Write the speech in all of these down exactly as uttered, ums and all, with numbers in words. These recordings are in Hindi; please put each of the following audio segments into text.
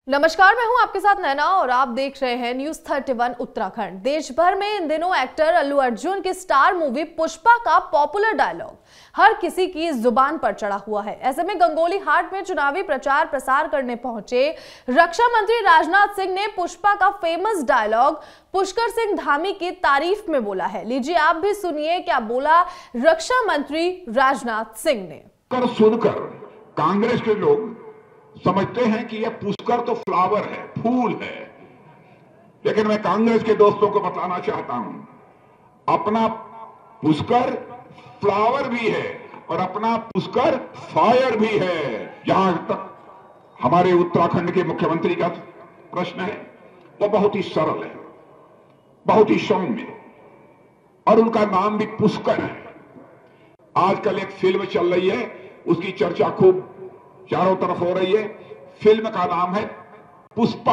नमस्कार, मैं हूं आपके साथ नैना और आप देख रहे हैं न्यूज इकतीस उत्तराखंड। देश भर में इन दिनों एक्टर अल्लू अर्जुन की स्टार मूवी पुष्पा का पॉपुलर डायलॉग हर किसी की जुबान पर चढ़ा हुआ है। ऐसे में गंगोली हाट में चुनावी प्रचार प्रसार करने पहुंचे रक्षा मंत्री राजनाथ सिंह ने पुष्पा का फेमस डायलॉग पुष्कर सिंह धामी की तारीफ में बोला है। लीजिए आप भी सुनिए क्या बोला रक्षा मंत्री राजनाथ सिंह ने। कर सुनकर कांग्रेस के लोग समझते हैं कि यह पुष्कर तो फ्लावर है, फूल है, लेकिन मैं कांग्रेस के दोस्तों को बताना चाहता हूं, अपना पुष्कर फ्लावर भी है और अपना पुष्कर फायर भी है। जहां तक हमारे उत्तराखंड के मुख्यमंत्री का प्रश्न है, वो बहुत ही सरल है, बहुत ही सौम्य, और उनका नाम भी पुष्कर है। आजकल एक फिल्म चल रही है, उसकी चर्चा खूब चारों तरफ हो रही है। फिल्म का नाम है पुष्पा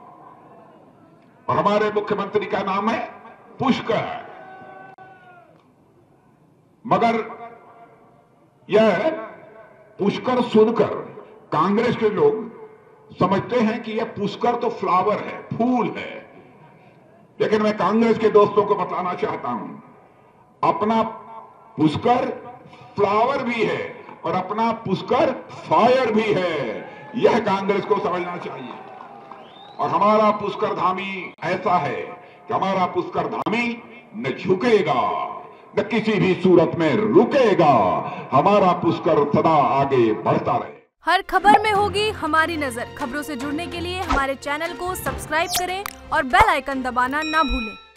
और हमारे मुख्यमंत्री का नाम है पुष्कर। मगर यह पुष्कर सुनकर कांग्रेस के लोग समझते हैं कि यह पुष्कर तो फ्लावर है, फूल है, लेकिन मैं कांग्रेस के दोस्तों को बताना चाहता हूं, अपना पुष्कर फ्लावर भी है और अपना पुष्कर फायर भी है। यह कांग्रेस को समझना चाहिए। और हमारा पुष्कर धामी ऐसा है कि हमारा पुष्कर धामी न झुकेगा, न किसी भी सूरत में रुकेगा। हमारा पुष्कर सदा आगे बढ़ता रहे। हर खबर में होगी हमारी नजर। खबरों से जुड़ने के लिए हमारे चैनल को सब्सक्राइब करें और बेल आइकन दबाना ना भूलें।